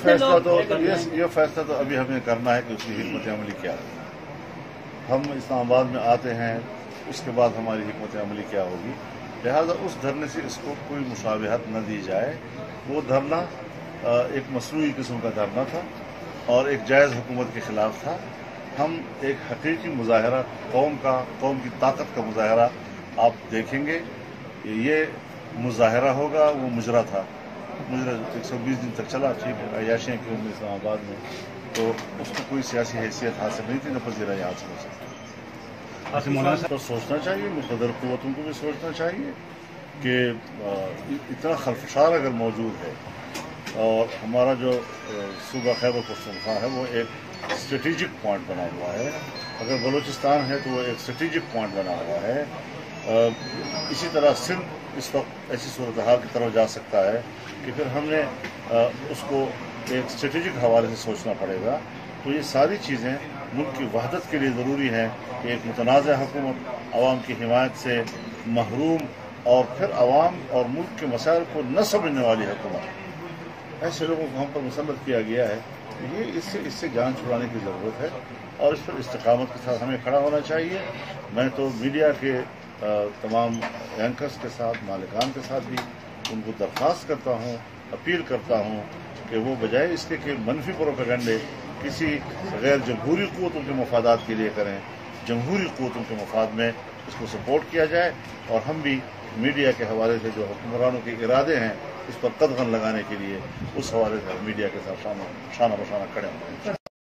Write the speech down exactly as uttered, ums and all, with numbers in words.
फैसला तो ये ये फैसला तो अभी हमें करना है कि उसकी हिकमत अमली क्या है। हम इस्लामाबाद में आते हैं, उसके बाद हमारी हिकमत अमली क्या होगी। लिहाजा उस धरने से इसको कोई मुशाबहत न दी जाए। वो धरना एक मसनूई किस्म का धरना था और एक जायज़ हुकूमत के ख़िलाफ़ था। हम एक हकीकी मुजाहरा कौम का कौम की ताकत का मुजाहरा आप देखेंगे। ये मुजाहरा होगा, वो मुजरा था, मुजरा एक सौ बीस दिन तक चला। ठीक है, अयाशियाँ की उम्र इस्लामाबाद में, तो उसको कोई सियासी हैसियत हासिल नहीं थी, न पजीरा यहाँ से हो सकता। मौलाना तो सोचना चाहिए, मुक़द्दर क़ुव्वतों को भी सोचना चाहिए कि इतना खलफशार अगर मौजूद है और हमारा जो सूबा खैबर पख्तूनख्वा है वो एक स्ट्रेटेजिक पॉइंट बना हुआ है। अगर बलूचिस्तान है तो वो एक स्ट्रेटेजिक पॉइंट बना हुआ है। इसी तरह सिंध इस वक्त ऐसी सूरत हाल की तरफ जा सकता है कि फिर हमने उसको एक स्ट्रेटेजिक हवाले से सोचना पड़ेगा। तो ये सारी चीज़ें मुल्क की वहदत के लिए ज़रूरी है कि एक मुतनाज़ हुकूमत, आवाम की हिमायत से महरूम और फिर आवाम और मुल्क के मसाइल को न समझने वाली हुकूमत, ऐसे लोगों को हम पर मुसल्लत किया गया है। ये इससे इससे जान छुड़ाने की ज़रूरत है और इस पर इस्तिकामत के साथ हमें खड़ा होना चाहिए। मैं तो मीडिया के तमाम एंकर्स के साथ, मालिकान के साथ भी उनको दरख्वास्त करता हूँ, अपील करता हूँ कि वो बजाय इसके कि मनफी प्रोपेगेंडे किसी गैर जमहूरी क़ुव्वतों के मफादात के लिए करें, जमहूरी क़ुव्वतों के मफाद में इसको सपोर्ट किया जाए और हम भी मीडिया के हवाले से जो हुक्मरानों के इरादे हैं उस पर कदगन लगाने के लिए उस हवाले से मीडिया के साथ शाना बशाना खड़े हों।